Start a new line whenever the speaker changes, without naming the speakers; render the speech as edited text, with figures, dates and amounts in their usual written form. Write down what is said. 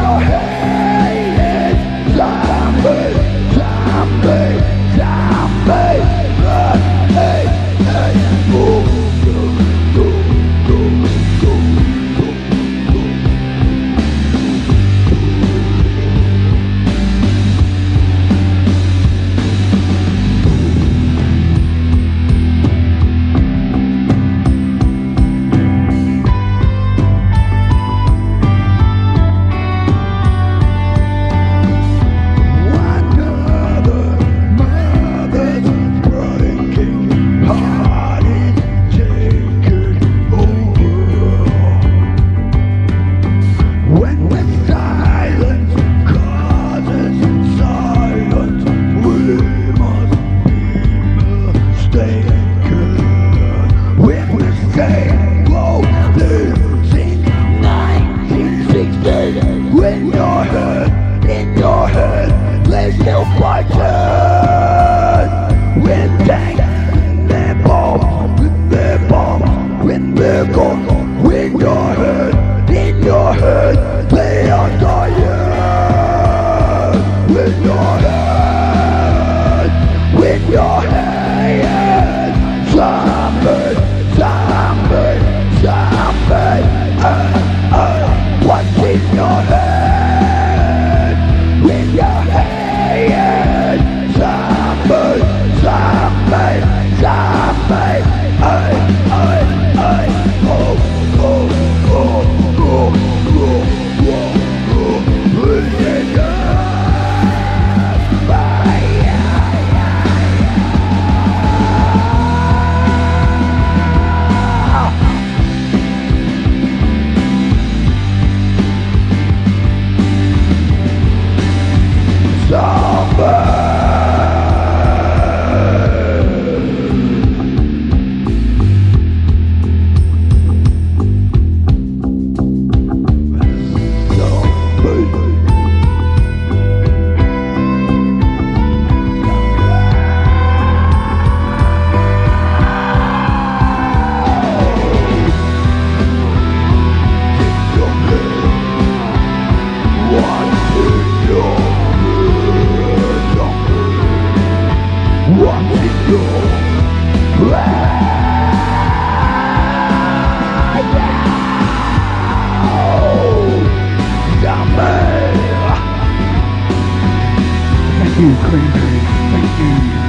your head is zombie, zombie, zombie. Hey, hey, go, go, go, go, go, go. Still fighting with tanks, their bombs, with their bombs, with their guns, with your head, in your head, they are dying. With your head, with your head, zombie, zombie, zombie. What's in your head? With your head. Zombie, zombie, zombie. Ay, ay, ay. Oh, oh, oh, oh, oh, oh, oh.
Thank you, Cranberries. Thank you.